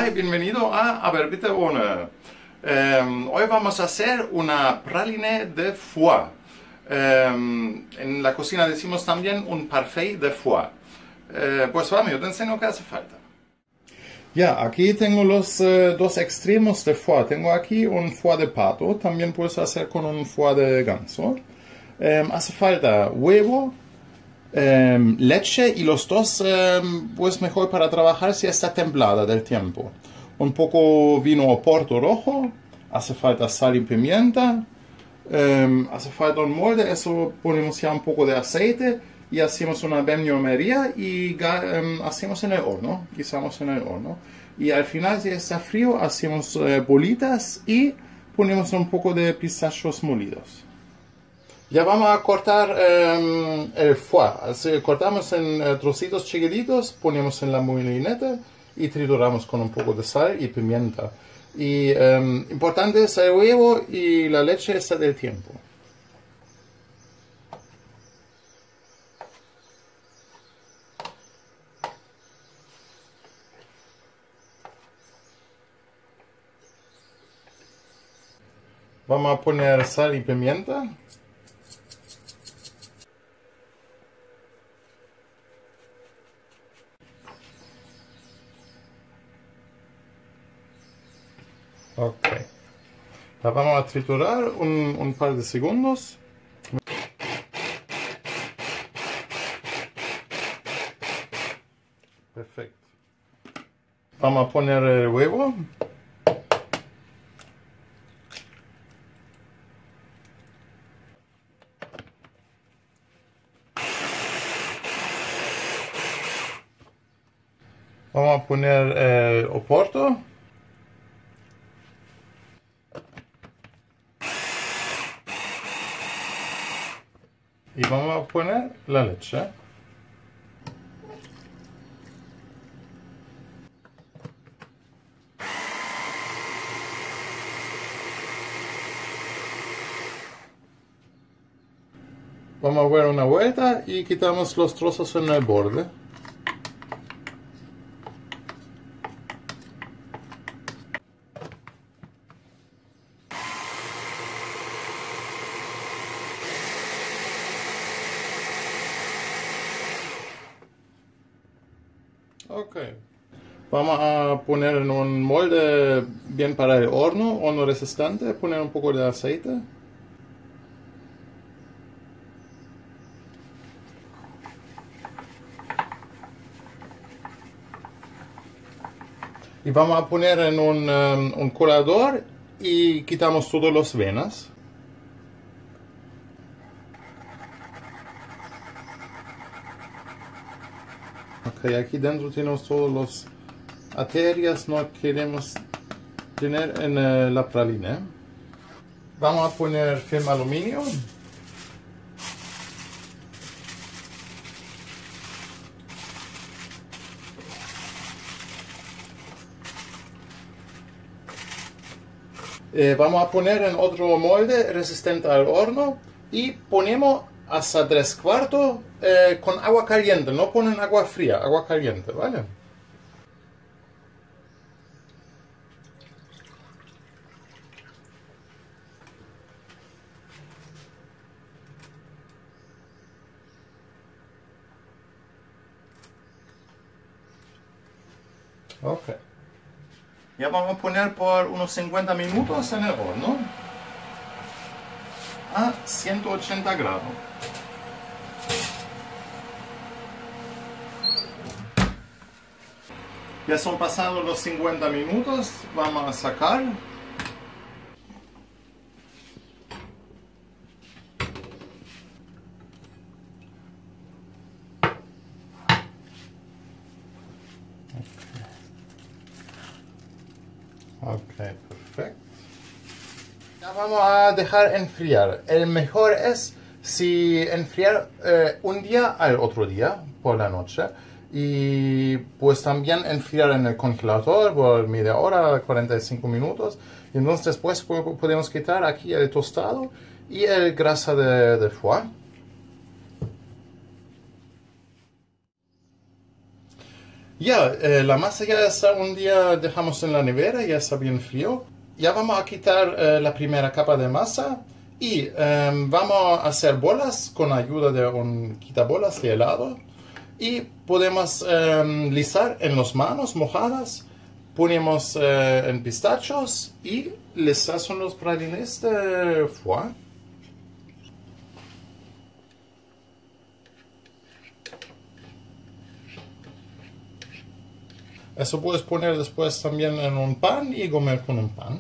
Hola y bienvenido a ver, bitte ohne. Hoy vamos a hacer una praline de foie. En la cocina decimos también un parfait de foie. Pues vamos, yo te enseño qué hace falta. Ya, aquí tengo los dos extremos de foie. Tengo aquí un foie de pato, también puedes hacer con un foie de ganso. Hace falta huevo, leche y los dos pues mejor para trabajar si está templada del tiempo. Un poco vino Oporto rojo, hace falta sal y pimienta, hace falta un molde, eso ponemos ya un poco de aceite y hacemos una baignomería y hacemos en el horno, guisamos en el horno. Y al final si está frío hacemos bolitas y ponemos un poco de pistachos molidos. Ya vamos a cortar el foie. Así, cortamos en trocitos chiquititos, ponemos en la molineta y trituramos con un poco de sal y pimienta. Y importante es el huevo y la leche está del tiempo. Vamos a poner sal y pimienta. Ok. La vamos a triturar un par de segundos. Perfecto. Vamos a poner el huevo. Vamos a poner el oporto. Y vamos a poner la leche. Vamos a dar una vuelta y quitamos los trozos en el borde. Ok. Vamos a poner en un molde bien para el horno resistente, poner un poco de aceite. Y vamos a poner en un colador y quitamos todas las venas. Ok, aquí dentro tenemos todas las arterias, no queremos tener en la praline. Vamos a poner film aluminio. Vamos a poner en otro molde resistente al horno y ponemos hasta 3/4 con agua caliente, no ponen agua fría, agua caliente, ¿vale? Ok. Ya vamos a poner por unos 50 minutos en el horno a 180 grados. Ya son pasados los 50 minutos, vamos a sacar. Ok, perfecto. Ya vamos a dejar enfriar. El mejor es si enfriar un día al otro día por la noche. Y pues también enfriar en el congelador por media hora, 45 minutos. Y entonces después podemos quitar aquí el tostado y el grasa de foie. Ya, la masa ya está un día, dejamos en la nevera, ya está bien frío. Ya vamos a quitar la primera capa de masa y vamos a hacer bolas con ayuda de un quitabolas de helado. Y podemos lisar en las manos mojadas, ponemos en pistachos y lisas son los pralines de foie. Eso puedes poner después también en un pan y comer con un pan.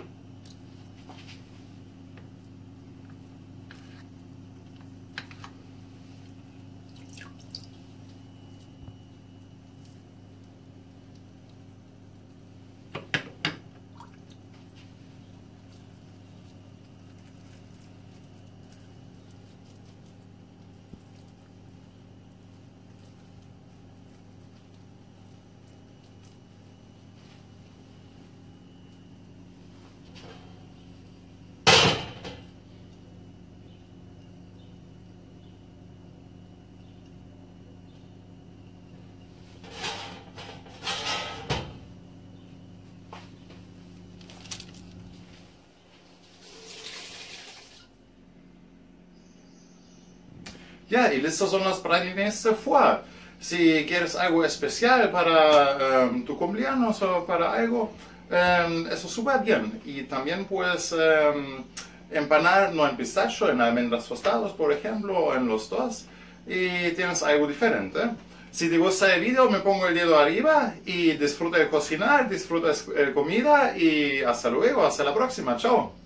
Ya, y listos son los pralines de foie. Si quieres algo especial para tu cumpleaños o para algo, eso súper bien. Y también puedes empanar, no en pistacho, en almendras tostadas, por ejemplo, o en los dos, y tienes algo diferente. Si te gusta el video, me pongo el dedo arriba y disfruta de cocinar, disfruta de comida y hasta luego, hasta la próxima, chao.